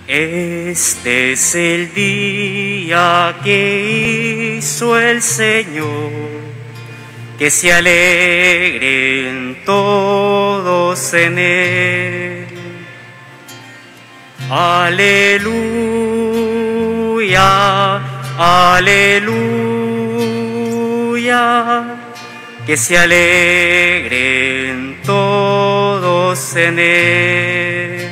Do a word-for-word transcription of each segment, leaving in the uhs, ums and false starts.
Este es el día que hizo el Señor, que se alegren todos en él. Aleluya, aleluya, que se alegren todos en él.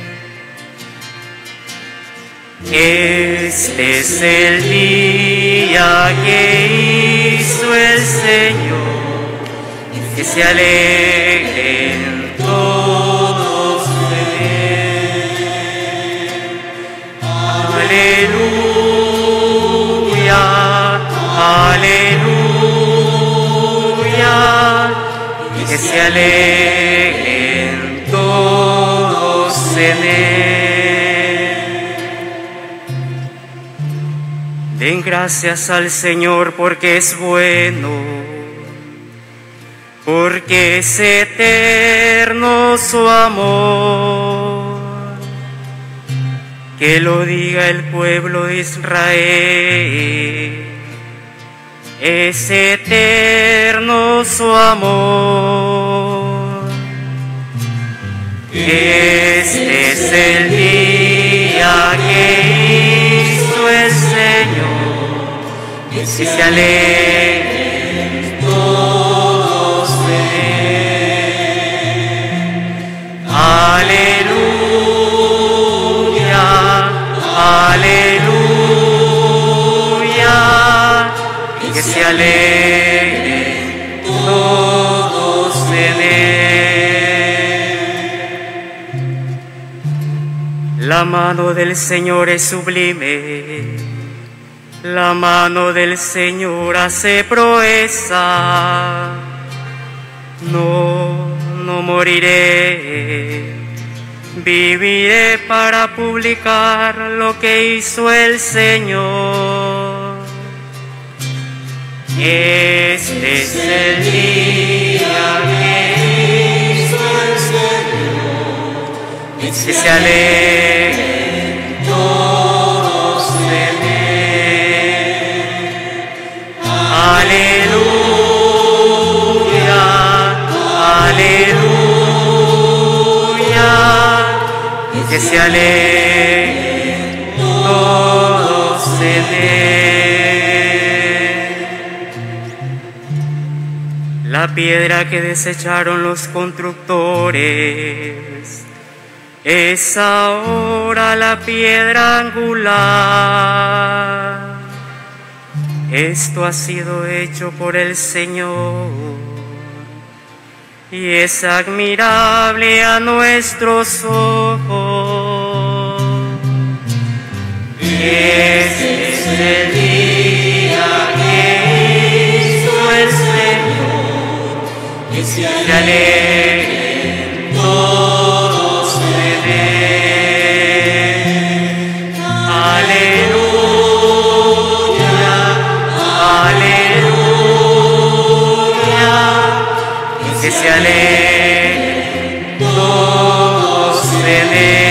Este es el día que hizo el Señor, que se alegren todos en él. Aleluya, aleluya, que se alegren todos en él. Den gracias al Señor porque es bueno, porque es eterno su amor. Que lo diga el pueblo de Israel, es eterno su amor. Este es el día que hizo el Señor, que se alegren todos en él. Aleluya, aleluya, que se alegren todos en él. La mano del Señor es sublime, la mano del Señor hace proeza. No, no moriré, viviré para publicar lo que hizo el Señor. Este es el día que hizo el Señor, que se alegren todos en él. Aleluya, aleluya, que se alegren todos en él. La piedra que desecharon los constructores es ahora la piedra angular. Esto ha sido hecho por el Señor y es admirable a nuestros ojos. Este es el día que hizo el Señor, que se alegren todos en él. Aleluya, aleluya, que se alegren todos en él.